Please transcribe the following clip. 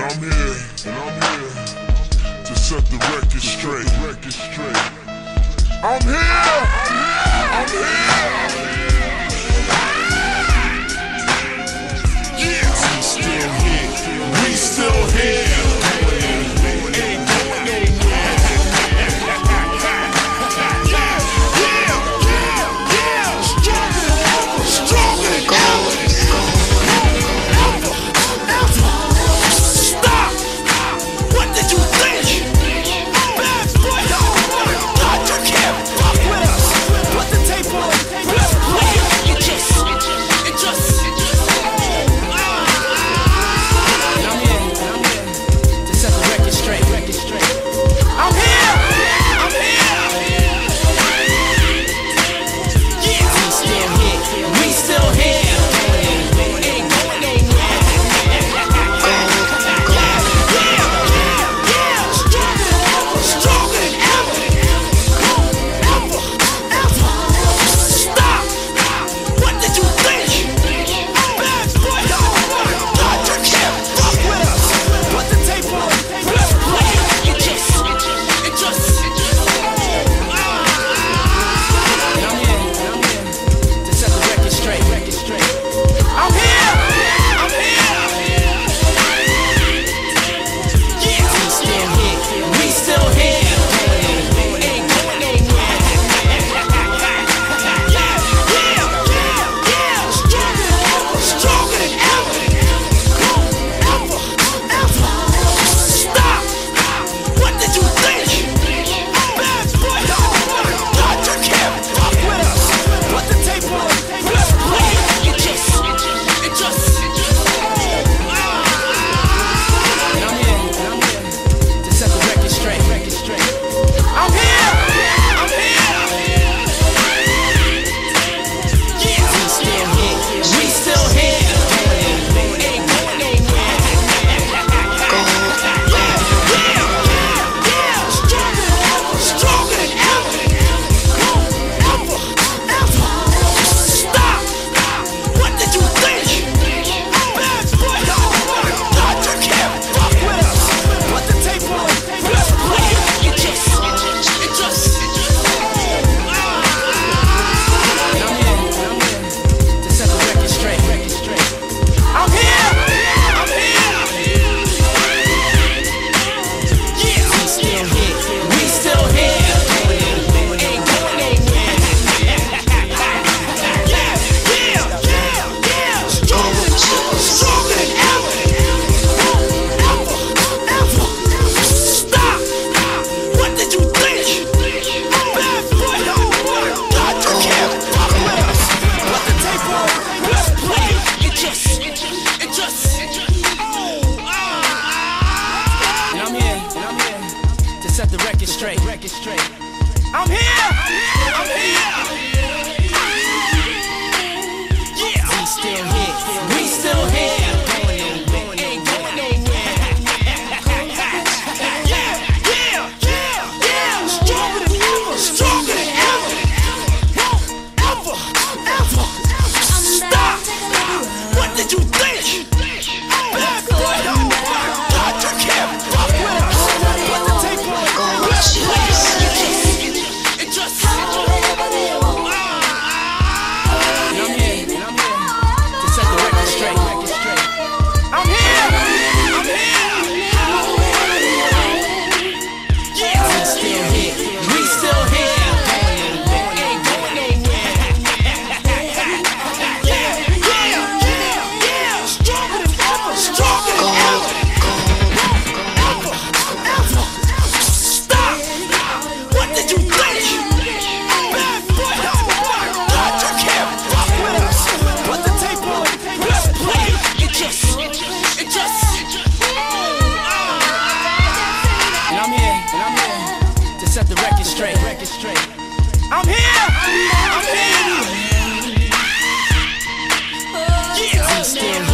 I'm here to set the record straight. I'm here. Yeah, I'm still here. We still here. Ain't going nowhere. Stronger than ever. Stop! What did you think? Bad boy, God, you can't fuck with us. Put the tape on. Let's play it. It just. I'm here to set the record straight. I'm here. Yeah, we still here. We still here. Ain't going nowhere. Stronger than ever. Stop! What did you think? Bad boy, God, you can't fuck with us. Put the tape on. Let's play it. It just. I'm here to set the record straight. I'm here. Yeah, we still here. We still here. Ain't going nowhere. Stronger than ever. Stop! What did you think? Bad boy, God, you can't fuck with us. Put the tape on. Let's play it. It just. I'm here to set the record straight. I'm here. Yeah, we still here. We still here. Ain't going nowhere. Stronger than ever. Stop! What did you think? Bad boy, God, you can't fuck with us. Put the tape on. Let's play it. It just. I'm here to set the record straight. I'm here. Yeah, we still here. We still here. Ain't going nowhere. Stronger than ever. Stop! What did you think? Bad boy, God, you can't fuck with us. Put the tape on. Let's play it. It just. And I'm here to set the record straight. I'm here. Yeah, we still here. We still here. Ain't going nowhere. Stronger than ever. Stop! What did you think? Bad boy, God, you can't fuck with us. Put the tape on. Let's play it. It just. And I'm here to set the record straight. I'm here. Yeah, we still here. We still here. Ain't going nowhere. Stronger than ever. Stop! What did you think? Bad boy, God, you can't fuck with us. Put the tape on. Let's play it. It just. And I'm here to set the record straight. I'm here. Yeah, we still here.